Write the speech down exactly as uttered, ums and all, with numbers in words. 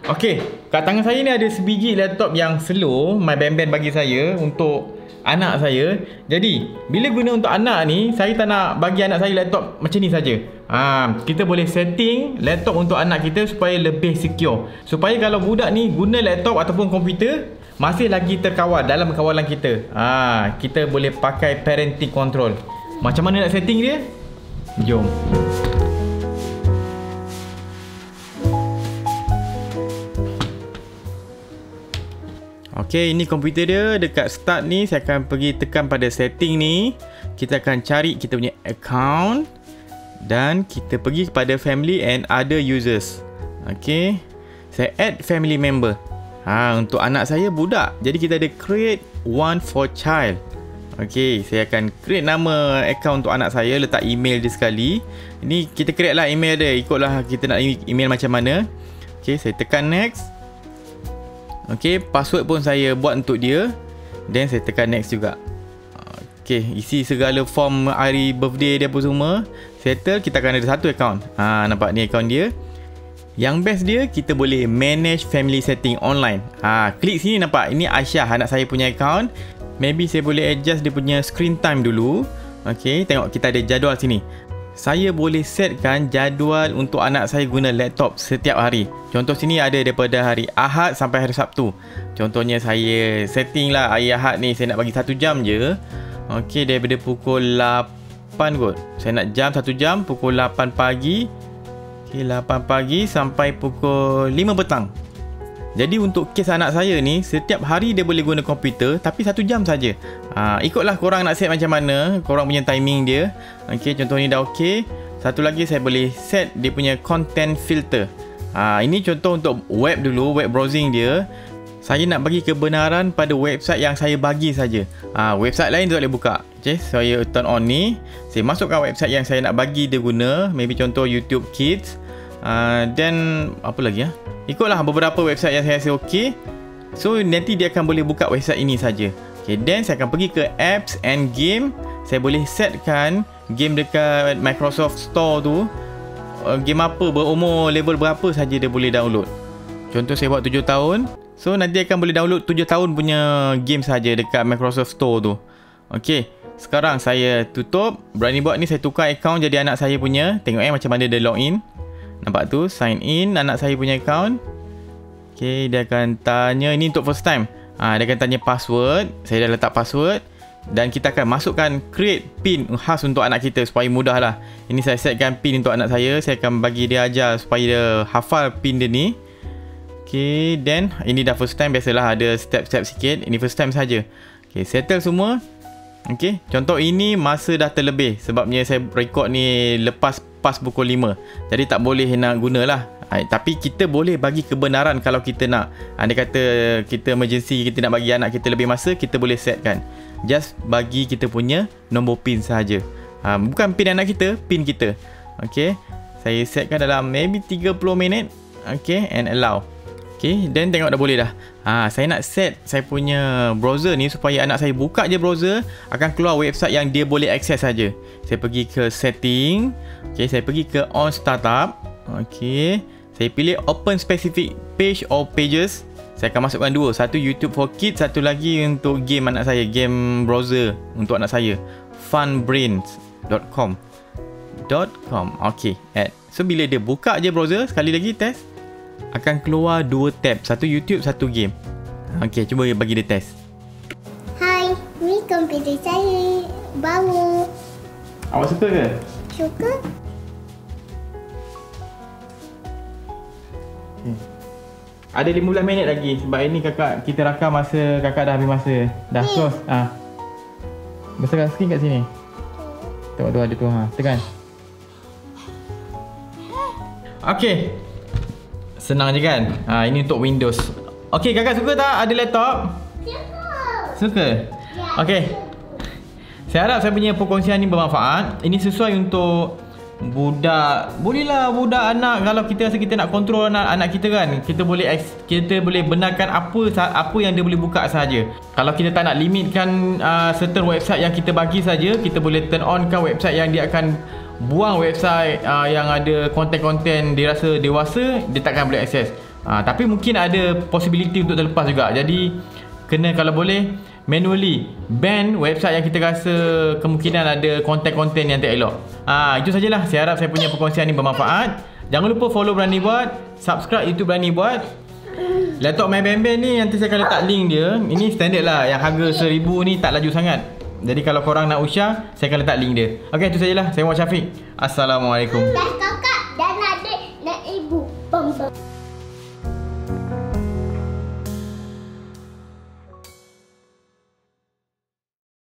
Okey, kat tangan saya ni ada sebiji laptop yang slow My Ben Ben bagi saya untuk anak saya. Jadi, bila guna untuk anak ni, saya tak nak bagi anak saya laptop macam ni saja. Ha, kita boleh setting laptop untuk anak kita supaya lebih secure. Supaya kalau budak ni guna laptop ataupun komputer masih lagi terkawal dalam kawalan kita. Ha, kita boleh pakai parenting control. Macam mana nak setting dia? Jom. Okey, ini komputer dia. Dekat start ni saya akan pergi tekan pada setting ni. Kita akan cari kita punya account dan kita pergi kepada family and other users. Okey, saya add family member. Ha, untuk anak saya budak. Jadi kita ada create one for child. Okey, saya akan create nama account untuk anak saya, letak email dia sekali. Ini kita create lah email dia, ikutlah kita nak email macam mana. Okey, saya tekan next. Okey, password pun saya buat untuk dia. Then saya tekan next juga. Okey, isi segala form hari birthday dia pun semua. Settle, kita akan ada satu account. Ha, nampak ni account dia. Yang best dia, kita boleh manage family setting online. Ha, klik sini nampak, ini Aisyah, anak saya punya account. Maybe saya boleh adjust dia punya screen time dulu. Okey, tengok kita ada jadual sini. Saya boleh setkan jadual untuk anak saya guna laptop setiap hari. Contoh sini ada daripada hari Ahad sampai hari Sabtu. Contohnya saya setting lah hari Ahad ni saya nak bagi satu jam je. Okey, daripada pukul lapan kot. Saya nak jam satu jam pukul lapan pagi. Okey, lapan pagi sampai pukul lima petang. Jadi untuk kes anak saya ni, setiap hari dia boleh guna komputer tapi satu jam saja. Ha, ikutlah korang nak set macam mana, korang punya timing dia. Okey, contoh ni dah okey. Satu lagi saya boleh set dia punya content filter. Ha, ini contoh untuk web dulu, web browsing dia. Saya nak bagi kebenaran pada website yang saya bagi saja. Ha, website lain tak boleh buka. Okey, saya turn on ni. Saya masukkan website yang saya nak bagi dia guna. Maybe contoh YouTube Kids. Uh, then apa lagi ya? Ikutlah beberapa website yang saya rasa okey. So nanti dia akan boleh buka website ini saja. Okay, then saya akan pergi ke apps and game. Saya boleh setkan game dekat Microsoft Store tu, uh, game apa, berumur level berapa saja dia boleh download. Contoh saya buat tujuh tahun. So nanti akan boleh download tujuh tahun punya game saja dekat Microsoft Store tu. Okey, sekarang saya tutup. Berani buat ni, saya tukar account jadi anak saya punya. Tengok eh macam mana dia login. Nampak tu, sign in anak saya punya account. Okay, dia akan tanya, ini untuk first time. ha, Dia akan tanya password. Saya dah letak password. Dan kita akan masukkan create pin khas untuk anak kita supaya mudah lah. Ini saya setkan pin untuk anak saya. Saya akan bagi dia ajar supaya dia hafal pin dia ni. Okay, then ini dah first time. Biasalah ada step-step sikit. Ini first time saja. Okay, settle semua. Okay, contoh ini masa dah terlebih. Sebabnya saya record ni lepas pas pukul lima. Jadi tak boleh nak gunalah. Ha, tapi kita boleh bagi kebenaran kalau kita nak. Ha, dia kata kita emergency, kita nak bagi anak kita lebih masa, kita boleh setkan. Just bagi kita punya nombor pin sahaja. Ha, bukan pin anak kita, pin kita. Okay, saya setkan dalam maybe tiga puluh minit. Okay, and allow. Okay, then tengok dah boleh dah. Ha, saya nak set saya punya browser ni supaya anak saya buka je browser, akan keluar website yang dia boleh akses saja. Saya pergi ke setting. Okay, saya pergi ke on startup. Okay, saya pilih open specific page or pages. Saya akan masukkan dua. Satu YouTube for kids, satu lagi untuk game anak saya, game browser untuk anak saya, funbrains dot com. Okay, add. So bila dia buka je browser, sekali lagi test, akan keluar dua tab, satu YouTube, satu game. Okey, cuba bagi dia test. Hai, ni komputer saya baru. Awak suka ke? Suka? Hmm. Ada lima belas minit lagi sebab ini kakak kita rakam masa kakak dah habis masa. Dah hmm. close. Ah. Ha. Besarkan skrin kat sini. Tengok tu ada tu ha. Tekan. Okey. Senang je kan? Ha, ini untuk Windows. Okey, kakak suka tak ada laptop? Suka. Suka? Ya. Okey. Saya harap saya punya perkongsian ni bermanfaat. Ini sesuai untuk budak. Bolehlah budak anak, kalau kita rasa kita nak kontrol anak, anak kita kan, kita boleh kita boleh benarkan apa apa yang dia boleh buka saja. Kalau kita tak nak limitkan uh, certain website yang kita bagi saja, kita boleh turn on kan website yang dia akan buang website uh, yang ada konten-konten dia rasa dewasa, dia takkan boleh akses. Ha, tapi mungkin ada possibility untuk terlepas juga. Jadi kena kalau boleh manually ban website yang kita rasa kemungkinan ada konten-konten yang tak elok. Ha, itu sajalah. Saya harap saya punya perkongsian ni bermanfaat. Jangan lupa follow Berani Buat, subscribe YouTube Berani Buat. Laptop My Bam Bam ni nanti saya akan letak link dia. Ini standard lah, yang harga seribu ni tak laju sangat. Jadi kalau korang nak usia, saya akan letak link dia. Okey, itu sajalah. Saya Muhammad Syafiq. Assalamualaikum. Dan kakak dan adik dan ibu. Bam bam.